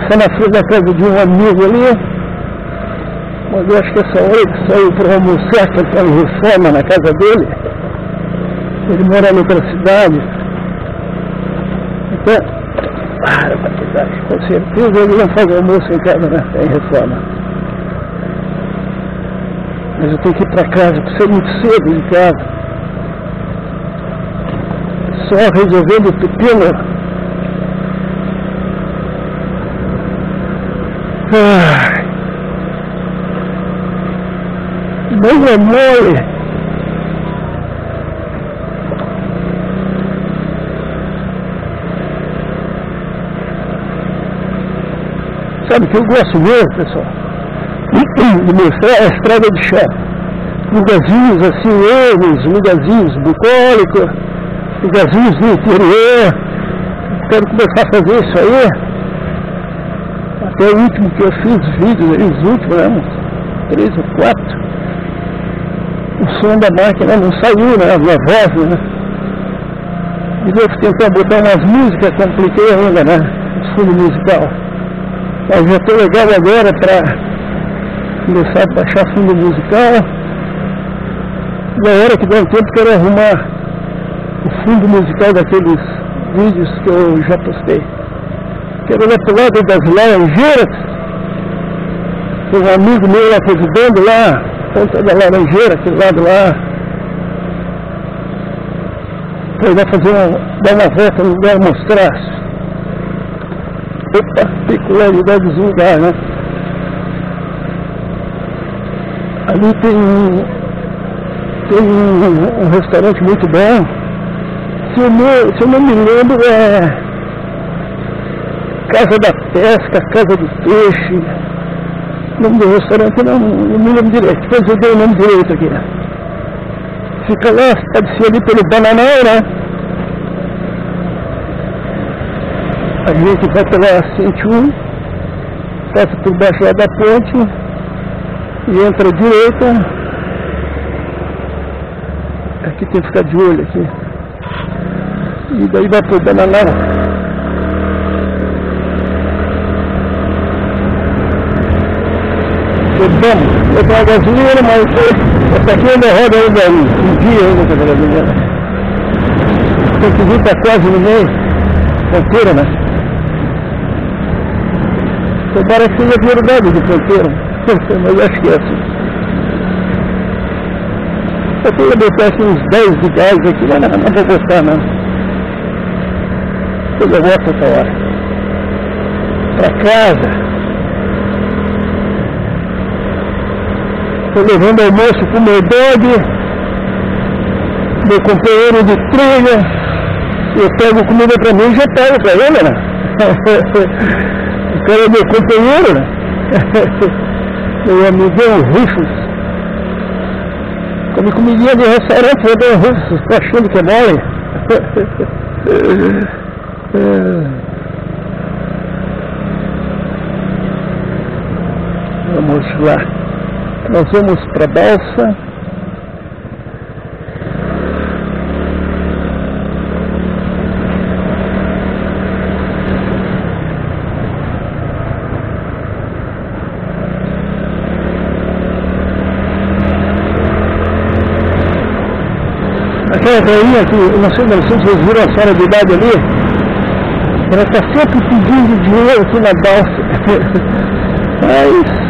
passar na frente da casa de um amigo ali, mas eu acho que essa hora ele saiu para almoçar, que ele está em Reforma na casa dele. Ele mora em outra cidade. Então, com certeza ele não faz almoço em casa, né? Em Reforma. Mas eu tenho que ir para casa, porque ser muito cedo de casa. Só resolvendo o pepino. Não é mole. Sabe o que eu gosto mesmo, pessoal? De mostrar a estrada de chão. Lugarzinhos assim, ermos, lugarzinhos bucólicos, lugarzinhos do interior. Quero começar a fazer isso aí. Até o último que eu fiz vídeos aí, os últimos, né? Uns 3 ou 4. O som da máquina não saiu, né? A minha voz, né? E devo tentar botar umas músicas, compliquei ainda, né? O fundo musical. Mas já estou legal agora para começar a baixar fundo musical. E a hora que der um tempo quero arrumar o fundo musical daqueles vídeos que eu já postei. Quero ir pro lado das Laranjeiras. Tem um amigo meu lá ajudando lá, Ponta da Laranjeira, aquele lado lá. Ele vai dar uma volta no lugar, mostrar. Opa, peculiaridade do lugar, né? Ali tem um restaurante muito bom. Se eu não me lembro, é Casa da Pesca, Casa do Peixe. O nome do restaurante não me lembro direito. Depois eu dei o nome direito aqui. Fica lá, pode ser ali pelo Bananal, né? A gente vai pela 101, passa por baixo lá da ponte e entra à direita. Aqui tem que ficar de olho aqui. E daí vai pro Bananal. Vamos, eu tenho a gasolina, mas essa aqui ainda roda ainda um dia ainda com a gasolina. Tem que vir para quase no meio, fronteira, né? Tomara que seja verdade de fronteira, mas acho que é assim. Eu tenho que botar assim uns 10 de gás aqui, mas não vou botar não. Depois eu volto essa hora. Para casa. Estou levando almoço com o meu dog, meu companheiro de trilha. Eu pego comida para mim e já pego para ele, né? O cara é meu companheiro, né? Meu amigão Rufus. Come comidinha de restaurante, eu dou Rufus, tá achando que é mole? Vamos lá. Nós vamos para a balsa. Aquela velhinha que, eu não sei se vocês viram a senhora de idade ali, ela está sempre pedindo dinheiro aqui na balsa. Mas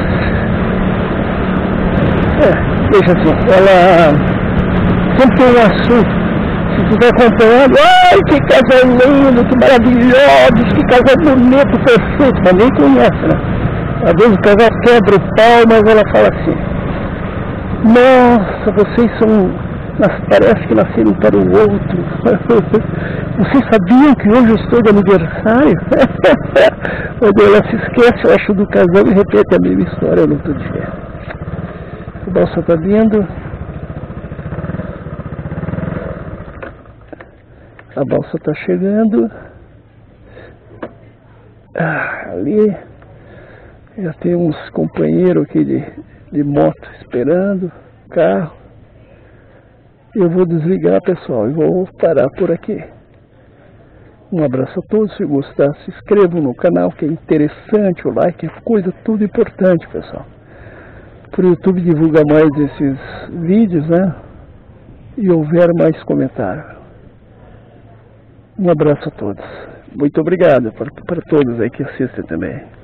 deixa assim, ela sempre tem um assunto. Se estiver acompanhando, ai, que casal lindo, que maravilhoso, que casal bonito, perfeito, mas nem conhece, né? Às vezes o casal quebra o pau, mas ela fala assim: nossa, vocês parece que nasceram para o outro. Vocês sabiam que hoje eu estou de aniversário? Ela se esquece, eu acho, do casal e repete a mesma história no outro dia. A balsa está vindo. A balsa está chegando. Ali já tem uns companheiros aqui de moto esperando, carro. Eu vou desligar, pessoal, e vou parar por aqui. Um abraço a todos, se gostar, se inscrevam no canal, que é interessante, o like é coisa tudo importante, pessoal. Para o YouTube divulgar mais esses vídeos, né? E houver mais comentário. Um abraço a todos. Muito obrigado para todos aí que assistem também.